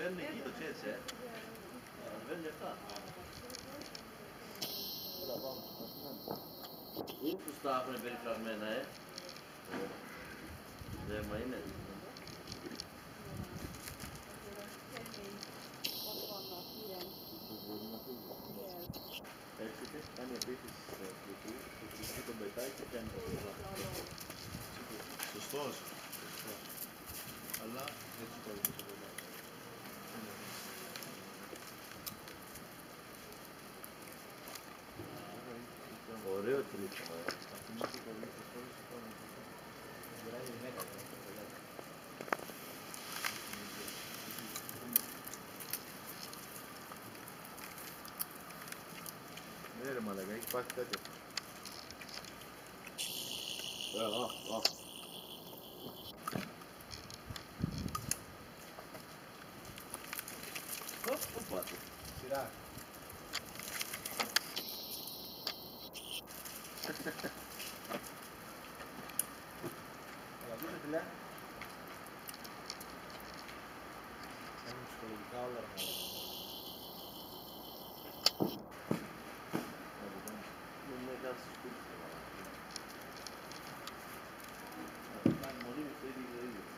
ανεβαίνουν εκεί το ξέρεις, ανεβαίνουν λεφτά. Πού τους τα έχουν περιφραγμένα, δέμα είναι. Έρχεται, κάνει επίθεση στο τον πετάει και κάνει το πετάει. Σωστός. Αλλά δεν τους κόβει το πετάει. Ωραίο τρίτο. Ναι ρε μαλάκα, έχει πάθει κάτι. Πού πάτε. Σειρά. Αλλά δείτε φιλιά. Κάνουν ψυχολογικά όλα. Δεν είναι κάτι στο σπίτι. Κάνει μονίμως το ίδιο το ίδιο.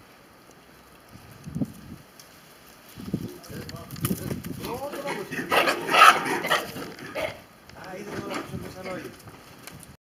Τι μάνα.